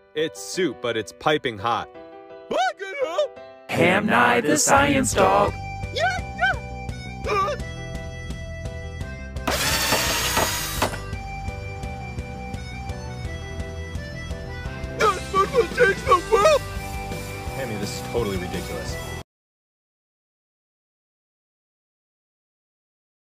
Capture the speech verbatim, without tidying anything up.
It's soup, but it's piping hot. Ham Nye the science dog. Hammy, this is totally ridiculous.